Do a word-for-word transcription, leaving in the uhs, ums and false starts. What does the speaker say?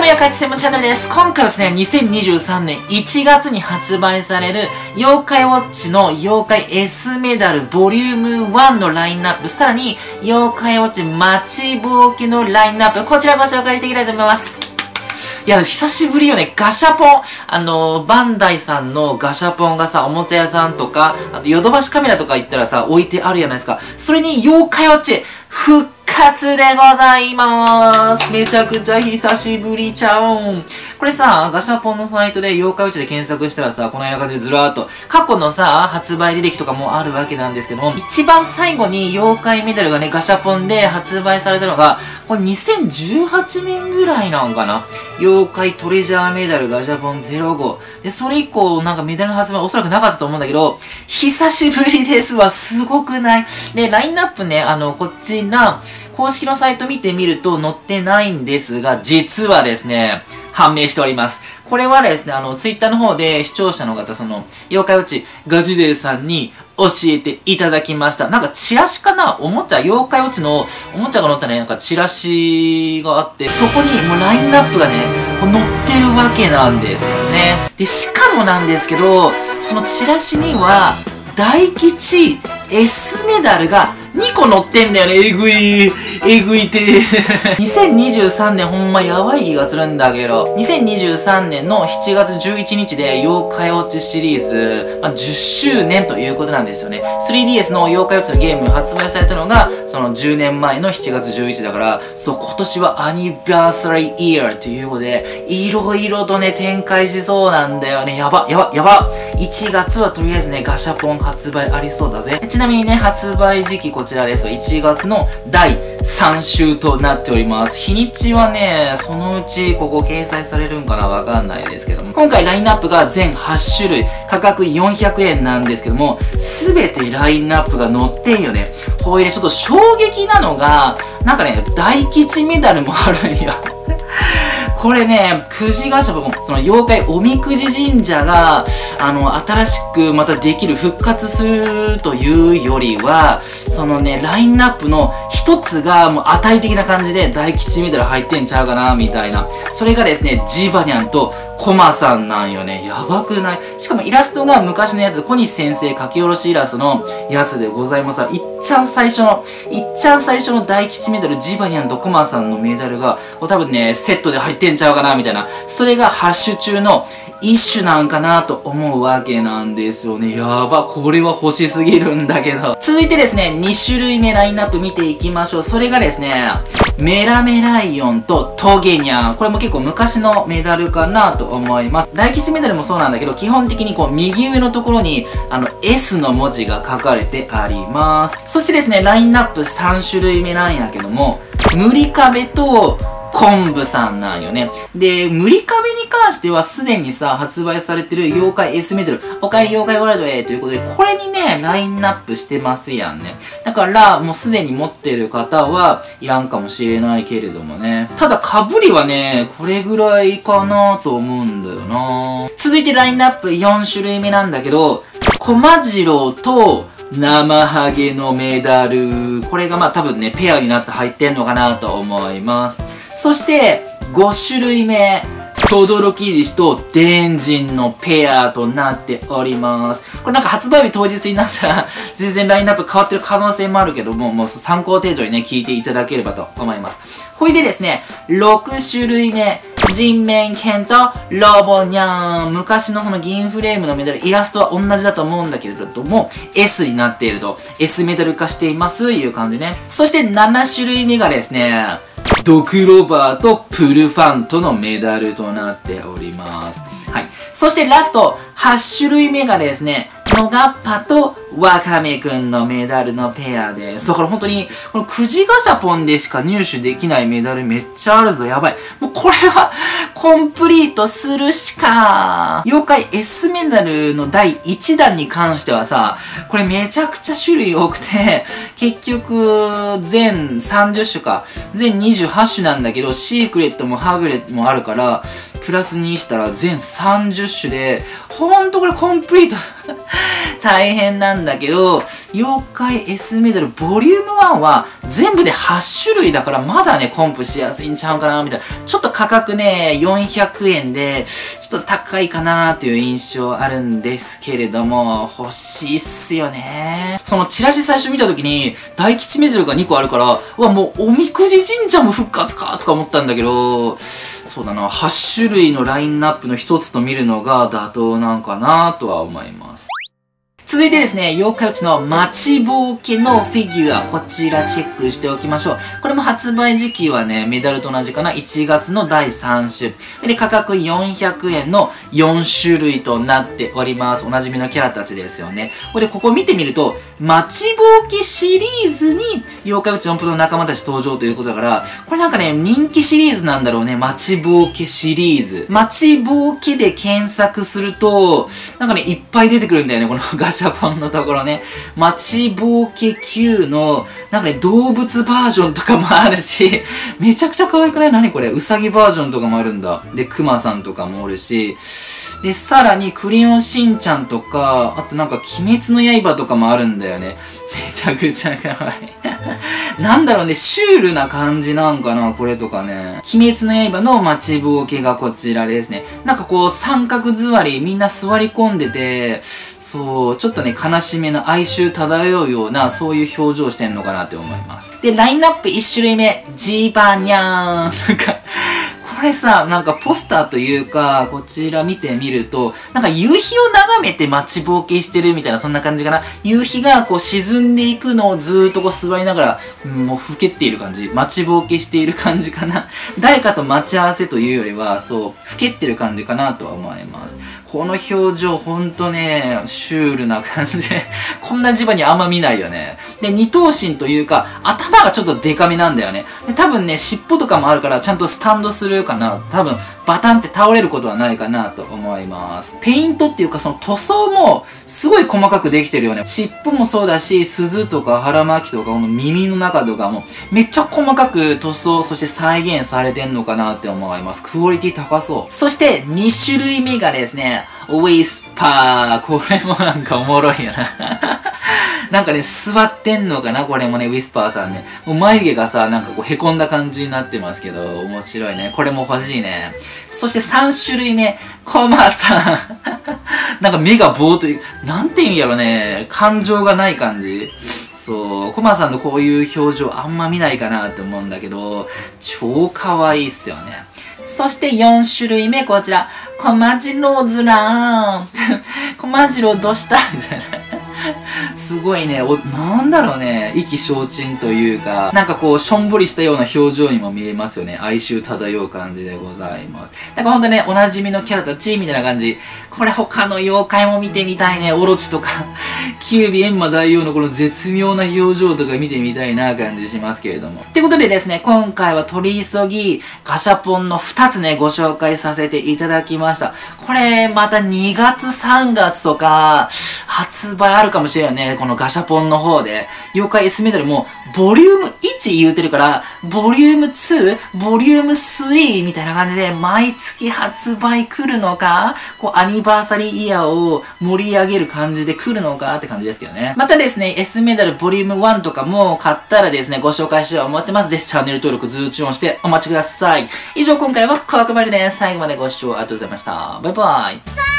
も妖怪専門チャンネルです。今回はですね、にせんにじゅうさんねんいちがつに発売される妖怪ウォッチの妖怪 S メダルボリュームワンのラインナップ、さらに妖怪ウォッチ待ちぼうけのラインナップ、こちらご紹介していきたいと思います。いや、久しぶりよね。ガシャポン。あの、バンダイさんのガシャポンがさ、おもちゃ屋さんとか、あとヨドバシカメラとか行ったらさ、置いてあるじゃないですか。それに妖怪ウォッチ、復活でございます。めちゃくちゃ久しぶりちゃうん。これさ、ガシャポンのサイトで妖怪ウォッチで検索したらさ、このような感じでずらーっと、過去のさ、発売履歴とかもあるわけなんですけども、一番最後に妖怪メダルがね、ガシャポンで発売されたのが、これにせんじゅうはちねんぐらいなんかな。妖怪トレジャーメダルガシャポンゼロご。で、それ以降、なんかメダルの発売はおそらくなかったと思うんだけど、久しぶりですわ。すごくない？で、ラインナップね、あの、こちら、公式のサイト見てみると載ってないんですが、実はですね、判明しております。これはですね、あの、ツイッターの方で視聴者の方、その、妖怪ウォッチガチ勢さんに教えていただきました。なんか、チラシかな？おもちゃ、妖怪ウォッチのおもちゃが載ったね、なんかチラシがあって、そこにもうラインナップがね、こう載ってるわけなんですよね。で、しかもなんですけど、そのチラシには、大吉 S メダルがにこ載ってんだよね。えぐい。えぐいて。にせんにじゅうさんねんほんまやばい気がするんだけど、にせんにじゅうさんねんのしちがつじゅういちにちで妖怪ウォッチシリーズ、まあ、じゅっしゅうねんということなんですよね。スリーディーエス の妖怪ウォッチのゲーム発売されたのが、そのじゅうねんまえのしちがつじゅういちにちだから、そう、今年はアニバーサリーイヤーということで、いろいろとね、展開しそうなんだよね。やば、やば、やば。いちがつはとりあえずね、ガシャポン発売ありそうだぜ。ちなみにね、発売時期こちらです。いちがつのだいさん週となっております。日にちはね、そのうちここ掲載されるんかなわかんないですけども。今回ラインナップが全はちしゅるい、価格よんひゃくえんなんですけども、すべてラインナップが載ってんよね。ほいでちょっと衝撃なのが、なんかね、大吉メダルもあるんよ。これね、くじガシャポン、その妖怪おみくじ神社が、あの、新しくまたできる、復活するというよりは、そのね、ラインナップの一つがもう当たり的な感じで大吉メダル入ってんちゃうかな、みたいな。それがですね、ジバニャンとコマさんなんよね。やばくない？しかもイラストが昔のやつ、小西先生書き下ろしイラストのやつでございますが、いっちゃん最初の、いっちゃん最初の大吉メダル、ジバニャンとコマさんのメダルが、こう多分ね、セットで入ってんちゃうかな、みたいな。それがハッシュ中の一種なんかなと思うわけなんですよね。やば、これは欲しすぎるんだけど。続いてですね、にしゅるいめラインナップ見ていきましょう。それがですね、メラメライオンとトゲニャン。これも結構昔のメダルかなと思います。大吉メダルもそうなんだけど、基本的にこう右上のところにあの エス の文字が書かれてあります。そしてですね、ラインナップさんしゅるいめなんやけども、ムリカベと昆布さんなんよね。で、ムリカベに関してはすでにさ、発売されてる妖怪 S メダル、おかえり妖怪ワールドへということで、これにね、ラインナップしてますやんね。だから、もうすでに持ってる方はいらんかもしれないけれどもね。ただ、被りはね、これぐらいかなと思うんだよな。続いてラインナップよんしゅるいめなんだけど、コマジロウと、生ハゲのメダル。これがまあ多分ね、ペアになって入ってんのかなと思います。そして、ごしゅるいめ。トドロキジシとデンジンのペアとなっております。これなんか発売日当日になったら、全然ラインナップ変わってる可能性もあるけども、もう参考程度にね、聞いていただければと思います。ほいでですね、ろくしゅるいめ。人面犬とロボニャン。昔のその銀フレームのメダル、イラストは同じだと思うんだけれども、S になっていると、S メダル化しています、いう感じね。そしてななしゅるいめがですね、ドクロバーとプルファントのメダルとなっております。はい。そしてラスト、はちしゅるいめがですね、ノガッパとワカメくんのメダルのペアです。だから本当に、このくじガシャポンでしか入手できないメダルめっちゃあるぞ。やばい。もうこれは、コンプリートするしか。妖怪 S メダルのだいいちだんに関してはさ、これめちゃくちゃ種類多くて、結局、全さんじゅっしゅか、全にじゅうはっしゅなんだけど、シークレットもハグレットもあるから、プラスにしたら全さんじゅっしゅで、ほんとこれコンプリート大変なんだけど、妖怪 S メダルボリュームワンは全部ではち種類だからまだね、コンプしやすいんちゃうかな、みたいな。ちょっと価格ね、よんひゃくえんで、ちょっと高いかなっていう印象あるんですけれども、欲しいっすよね。そのチラシ最初見た時に、大吉メダルがにこあるから、うわ、もうおみくじ神社も復活かとか思ったんだけど、そうだな、はち種類のラインナップの一つと見るのが妥当なんかなとは思います。続いてですね、妖怪ウォッチの待ちぼうけのフィギュア、こちらチェックしておきましょう。これも発売時期はね、メダルと同じかな、いちがつのだいさん週。で、価格よんひゃくえんのよん種類となっております。おなじみのキャラたちですよね。これ、ここ見てみると、待ちぼうけシリーズに妖怪ウォッチのプロの仲間たち登場ということだから、これなんかね、人気シリーズなんだろうね。待ちぼうけシリーズ。待ちぼうけで検索すると、なんかね、いっぱい出てくるんだよね、このガシャポンのところね。待ちぼうけ Q の、なんかね、動物バージョンとかもあるし、めちゃくちゃ可愛くない？何これ？うさぎバージョンとかもあるんだ。で、クマさんとかもおるし、で、さらに、クレヨンしんちゃんとか、あとなんか、鬼滅の刃とかもあるんだよね。めちゃくちゃ可愛い。なんだろうね、シュールな感じなんかな、これとかね。鬼滅の刃の待ちぼうけがこちらですね。なんかこう、三角座り、みんな座り込んでて、そう、ちょっとね、悲しめな哀愁漂うような、そういう表情してんのかなって思います。で、ラインナップいち種類目、ジーパンニャーン。なんか、これさ、なんかポスターというか、こちら見てみると、なんか夕日を眺めて待ちぼうけしてるみたいな、そんな感じかな。夕日がこう沈んでいくのをずーっとこう座りながら、うん、もうふけっている感じ。待ちぼうけしている感じかな。誰かと待ち合わせというよりは、そう、ふけってる感じかなとは思います。この表情ほんとね、シュールな感じで、こんな磁場にあんま見ないよね。で、二頭身というか、頭がちょっとデカめなんだよね。で、多分ね、尻尾とかもあるから、ちゃんとスタンドするかな。多分、バタンって倒れることはないかなと思います。ペイントっていうか、その塗装も、すごい細かくできてるよね。尻尾もそうだし、鈴とか腹巻きとか、この耳の中とかも、めっちゃ細かく塗装、そして再現されてんのかなって思います。クオリティ高そう。そして、に種類目がですね、ウィスパー。これもなんかおもろいよな。なんかね、座ってんのかなこれもね、ウィスパーさんね。もう眉毛がさ、なんかこう、凹んだ感じになってますけど、面白いね。これも欲しいね。そしてさん種類目、コマさん。なんか目がぼーっと、なんて言うんやろね。感情がない感じ。そう、コマさんのこういう表情あんま見ないかなって思うんだけど、超可愛いっすよね。そしてよん種類目、こちら。コマジローズラーン。コマジローどうしたみたいな。すごいね、お、なんだろうね、意気消沈というか、なんかこう、しょんぼりしたような表情にも見えますよね。哀愁漂う感じでございます。だからほんとね、おなじみのキャラたちみたいな感じ。これ他の妖怪も見てみたいね。オロチとか、キュービエンマ大王のこの絶妙な表情とか見てみたいな感じしますけれども。ってことでですね、今回は取り急ぎ、ガシャポンのふたつね、ご紹介させていただきました。これ、またにがつさんがつとか、発売あるかもしれないね。このガシャポンの方で。妖怪 S メダルも、ボリュームいち言うてるから、ボリュームツー、ボリュームスリーみたいな感じで、毎月発売来るのか、こう、アニバーサリーイヤーを盛り上げる感じで来るのかって感じですけどね。またですね、S メダルボリュームワンとかも買ったらですね、ご紹介しようと思ってます。ぜひチャンネル登録、通知オンしてお待ちください。以上、今回はここまでです。最後までご視聴ありがとうございました。バイバイ。